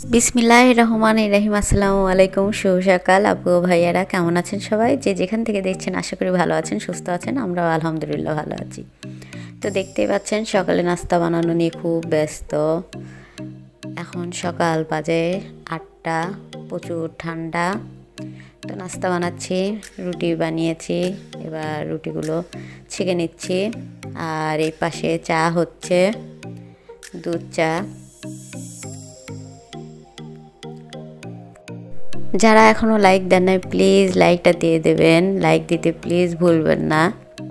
বিসমিল্লাহির রহমানির রহিম। আসসালামু আলাইকুম। শুভ সকাল আপু ও ভাইয়ারা, কেমন আছেন সবাই? যে যেখান থেকে দেখছেন আশা করি ভালো আছেন, সুস্থ আছেন। আমরাও আলহামদুলিল্লাহ ভালো আছি। তো দেখতেই পাচ্ছেন সকালে নাস্তা বানানো নিয়ে খুব ব্যস্ত। এখন সকাল বাজে 8টা, প্রচুর ঠান্ডা। তো নাস্তা বানাচ্ছি, রুটি বানিয়েছি, এবার রুটিগুলো ছেঁকে নিচ্ছি। আর এই পাশে চা হচ্ছে, দুধ চা। যারা এখনও লাইক দেন নাই প্লিজ লাইকটা দিয়ে দেবেন, লাইক দিতে প্লিজ ভুলবেন না।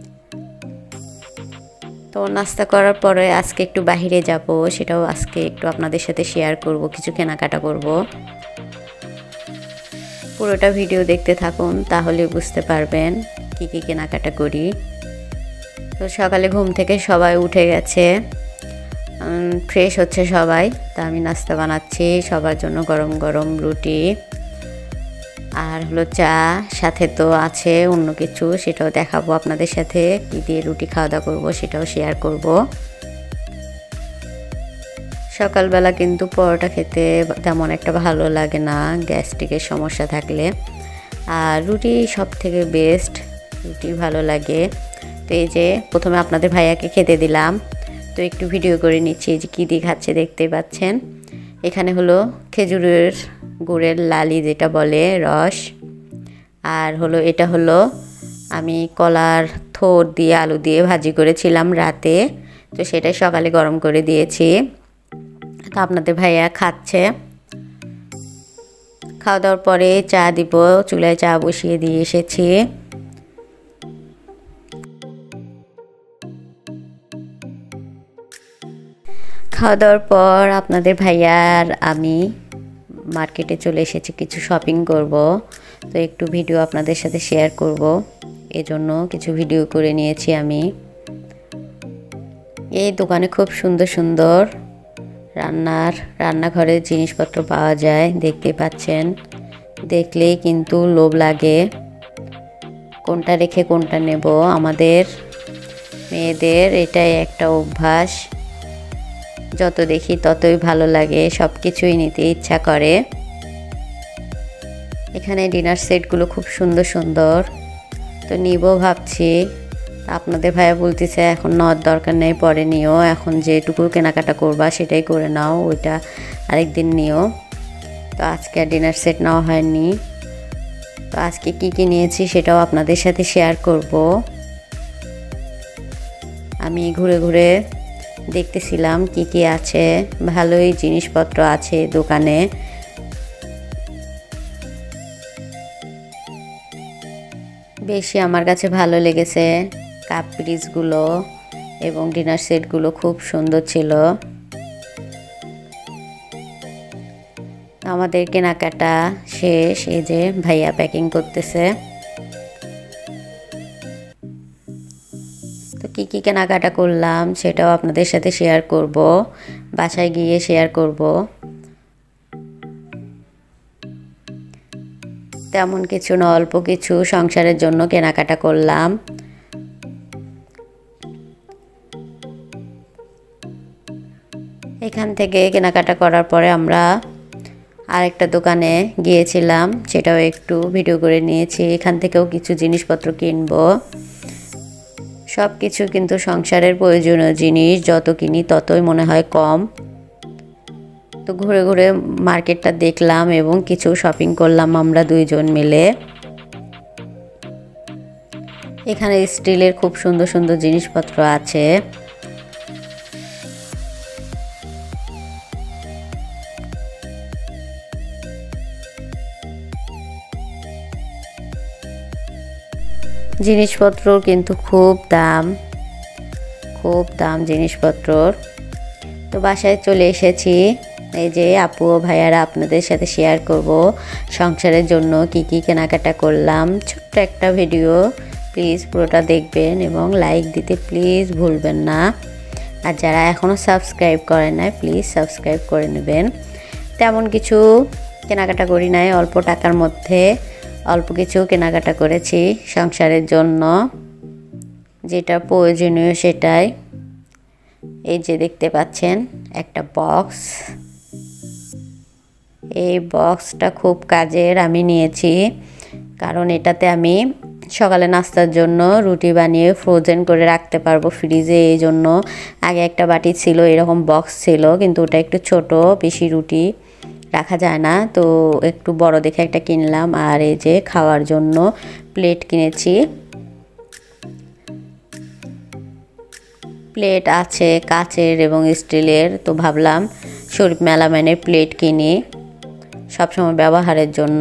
তো নাস্তা করার পরে আজকে একটু বাহিরে যাব, সেটাও আজকে একটু আপনাদের সাথে শেয়ার করব, কিছু কেনাকাটা করব। পুরোটা ভিডিও দেখতে থাকুন, তাহলে বুঝতে পারবেন কি কি কেনাকাটা করি। তো সকালে ঘুম থেকে সবাই উঠে গেছে, ফ্রেশ হচ্ছে সবাই। তা আমি নাস্তা বানাচ্ছি সবার জন্য, গরম গরম রুটি আর হলো চা, সাথে তো আছে অন্য কিছু, সেটাও দেখাবো আপনাদের সাথে। কী দিয়ে রুটি খাওয়া দাওয়া করবো সেটাও শেয়ার করব। সকালবেলা কিন্তু পরোটা খেতে তেমন একটা ভালো লাগে না, গ্যাস্ট্রিকের সমস্যা থাকলে। আর রুটি সব থেকে বেস্ট, রুটি ভালো লাগে। তো এই যে প্রথমে আপনাদের ভাইয়াকে খেতে দিলাম, তো একটু ভিডিও করে নিচ্ছি যে কী দিয়ে খাচ্ছে, দেখতেই পাচ্ছেন। এখানে হলো খেজুরের গুড়ের লালি যেটা বলে, রস। আর হলো এটা হলো আমি কলার থোড় দিয়ে আলু দিয়ে ভাজি করেছিলাম রাতে, তো সেটাই সকালে গরম করে দিয়েছি। তো আপনাদের ভাইয়া খাচ্ছে। খাওয়া দাওয়ার পরে চা দিব, চুলায় চা বসিয়ে দিয়ে এসেছি। খাওয়া দাওয়ার পর আপনাদের ভাইয়ার আমি মার্কেটে চলে এসেছি, কিছু শপিং করব। তো একটু ভিডিও আপনাদের সাথে শেয়ার করব, এজন্য কিছু ভিডিও করে নিয়েছি আমি। এই দোকানে খুব সুন্দর সুন্দর রান্নাঘরের জিনিসপত্র পাওয়া যায়, দেখতে পাচ্ছেন। দেখলেই কিন্তু লোভ লাগে, কোনটা রেখে কোনটা নেব। আমাদের মেয়েদের এটাই একটা অভ্যাস, যত দেখি ততই ভালো লাগে, সব কিছুই নিতে ইচ্ছা করে। এখানে ডিনার সেটগুলো খুব সুন্দর সুন্দর, তো নিব ভাবছি। আপনাদের ভাইয়া বলতেছে এখন নেওয়ার দরকার নেই, পরে নিও, এখন যেটুকু কেনাকাটা করবা সেটাই করে নাও, ওইটা আরেকদিন নিও। তো আজকে আর ডিনার সেট নেওয়া হয়নি। তো আজকে কি কি নিয়েছি সেটাও আপনাদের সাথে শেয়ার করব। আমি ঘুরে ঘুরে দেখতেছিলাম কি কি আছে, ভালোই জিনিসপত্র আছে দোকানে। বেশি আমার কাছে ভালো লেগেছে কাপ পিরিচগুলো এবং ডিনার সেটগুলো খুব সুন্দর ছিল। আমাদের কেনাকাটা শেষ, এই যে ভাইয়া প্যাকিং করতেছে। তো কি কি কেনাকাটা করলাম সেটাও আপনাদের সাথে শেয়ার করব, বাসায় গিয়ে শেয়ার করব। তেমন কিছু না, অল্প কিছু সংসারের জন্য কেনাকাটা করলাম। এখান থেকে কেনাকাটা করার পরে আমরা আরেকটা দোকানে গিয়েছিলাম, সেটাও একটু ভিডিও করে নিয়েছি। এখান থেকেও কিছু জিনিসপত্র কিনবো। সব কিছু কিন্তু সংসারের প্রয়োজনীয় জিনিস, যত কিনি ততই মনে হয় কম। তো ঘুরে ঘুরে মার্কেটটা দেখলাম এবং কিছু শপিং করলাম আমরা দুইজন মিলে। এখানে স্টিলের খুব সুন্দর সুন্দর জিনিসপত্র আছে। জিনিসপত্র কিন্তু খুব দাম জিনিসপত্রর। তো বাসায় চলে এসেছি, এই যে আপু ও ভাইয়ারা আপনাদের সাথে শেয়ার করব সংসারের জন্য কি কি কেনাকাটা করলাম। ছোট্ট একটা ভিডিও, প্লিজ পুরোটা দেখবেন এবং লাইক দিতে প্লিজ ভুলবেন না। আর যারা এখনও সাবস্ক্রাইব করেন নাই প্লিজ সাবস্ক্রাইব করে নেবেন। তেমন কিছু কেনাকাটা করি নাই, অল্প টাকার মধ্যে অল্প কিছু কেনাকাটা করেছি সংসারের জন্য, যেটা প্রয়োজনীয় সেটাই। এই যে দেখতে পাচ্ছেন একটা বক্স, এই বক্সটা খুব কাজের, আমি নিয়েছি কারণ এটাতে আমি সকালে নাস্তার জন্য রুটি বানিয়ে ফ্রোজেন করে রাখতে পারবো ফ্রিজে। এই জন্য আগে একটা বাটি ছিল, এরকম বক্স ছিল, কিন্তু ওটা একটু ছোট, বেশি রুটি রাখা যায় না, তো একটু বড় দেখে একটা কিনলাম। আর এই যে খাওয়ার জন্য প্লেট কিনেছি। প্লেট আছে কাচের এবং স্টিলের, তো ভাবলাম শরীফ মেলামাইনের প্লেট কিনি সবসময় ব্যবহারের জন্য।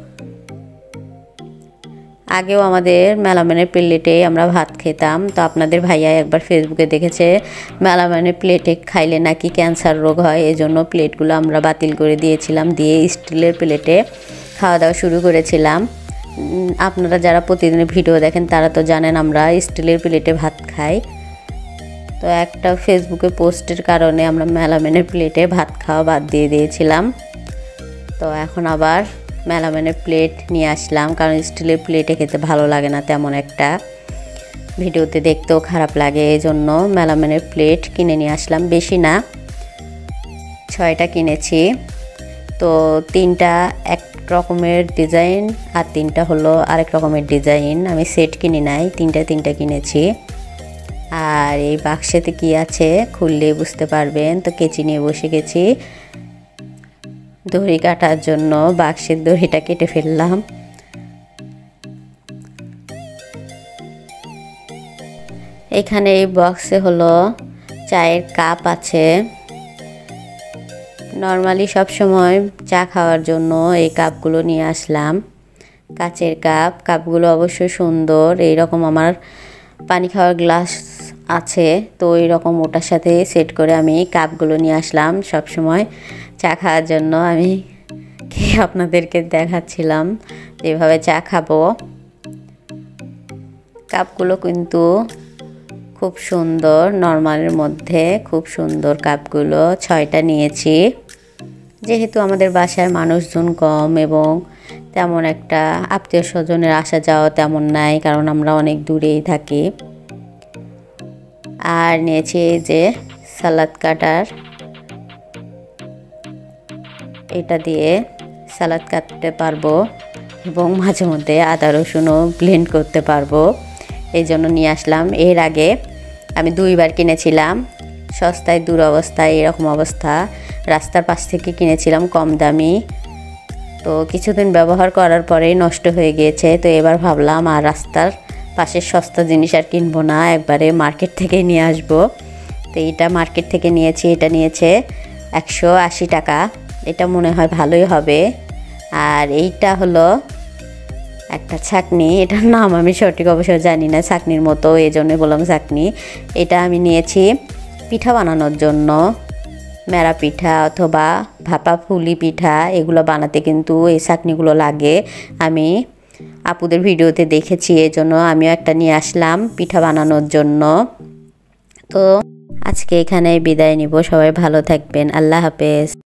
আগেও আমাদের মেলামাইনের প্লেটে আমরা ভাত খেতাম, তো আপনাদের ভাইয়া একবার ফেসবুকে দেখেছে মেলামাইনের প্লেটে খাইলে নাকি ক্যান্সার রোগ হয়, এজন্য প্লেটগুলো আমরা বাতিল করে দিয়েছিলাম, দিয়ে স্টিলের প্লেটে খাওয়া দাওয়া শুরু করেছিলাম। আপনারা যারা প্রতিদিনের ভিডিও দেখেন তারা তো জানেন আমরা স্টিলের প্লেটে ভাত খাই। তো একটা ফেসবুকে পোস্টের কারণে আমরা মেলামাইনের প্লেটে ভাত খাওয়া বাদ দিয়ে দিয়েছিলাম। তো এখন আবার মেলামাইনের প্লেট নিয়ে আসলাম, কারণ স্টিলের প্লেটে খেতে ভালো লাগে না তেমন একটা, ভিডিওতে দেখতেও খারাপ লাগে, এই জন্য মেলামাইনের প্লেট কিনে নিয়ে আসলাম। বেশি না, 6টা কিনেছি। তো 3টা এক রকমের ডিজাইন আর 3টা হলো আরেক রকমের ডিজাইন। আমি সেট কিনি নাই, 3টা কিনেছি। আর এই বাক্সেতে কি আছে খুললে বুঝতে পারবেন। তো কেচি নিয়ে বসে গেছি দড়ি কাটার জন্য, বাক্সের দড়িটা কেটে ফেললাম। এখানে এই বক্সে হলো চায়ের কাপ আছে। নর্মালি সবসময় চা খাওয়ার জন্য এই কাপগুলো নিয়ে আসলাম, কাচের কাপ। কাপগুলো অবশ্যই সুন্দর, এইরকম আমার পানি খাওয়ার গ্লাস আছে, তো এইরকম ওটার সাথে সেট করে আমি কাপগুলো নিয়ে আসলাম সবসময় চা খাওয়ার জন্য। আমি খেয়ে আপনাদেরকে দেখাচ্ছিলাম যেভাবে চা খাবো। কাপগুলো কিন্তু খুব সুন্দর, নর্মালের মধ্যে খুব সুন্দর কাপগুলো। 6টা নিয়েছি, যেহেতু আমাদের বাসায় মানুষজন কম এবং তেমন একটা আত্মীয় স্বজনের আসা যাওয়া তেমন নাই, কারণ আমরা অনেক দূরেই থাকি। আর নিয়েছি এই যে সালাদ কাটার, এটা দিয়ে সালাদ কাটতে পারবো এবং মাঝে মধ্যে আদা রসুনও ব্লেন্ড করতে পারবো, এই জন্য নিয়ে আসলাম। এর আগে আমি 2বার কিনেছিলাম, সস্তায় দুরবস্থায় এরকম অবস্থা, রাস্তার পাশ থেকে কিনেছিলাম কম দামি। তো কিছুদিন ব্যবহার করার পরেই নষ্ট হয়ে গিয়েছে। তো এবার ভাবলাম আর রাস্তার পাশের সস্তা জিনিস আর কিনবো না, একবারে মার্কেট থেকে নিয়ে আসবো। তো এইটা মার্কেট থেকে নিয়েছি, এটা নিয়েছে 180 টাকা। এটা মনে হয় ভালোই হবে। আর এইটা হলো একটা ছাঁকনি, এটার নাম আমি সঠিক অবশ্য জানি না, ছাঁকনির মতো, এই জন্য বললাম ছাঁকনি। এটা আমি নিয়েছি পিঠা বানানোর জন্য, মেরা পিঠা অথবা ভাপা পুলি পিঠা, এগুলো বানাতে কিন্তু এই ছাঁকনিগুলো লাগে। আমি আপুদের ভিডিওতে দেখেছি, এই জন্য আমিও একটা নিয়ে আসলাম পিঠা বানানোর জন্য। তো আজকে এখানে বিদায় নিব, সবাই ভালো থাকবেন, আল্লাহ হাফেজ।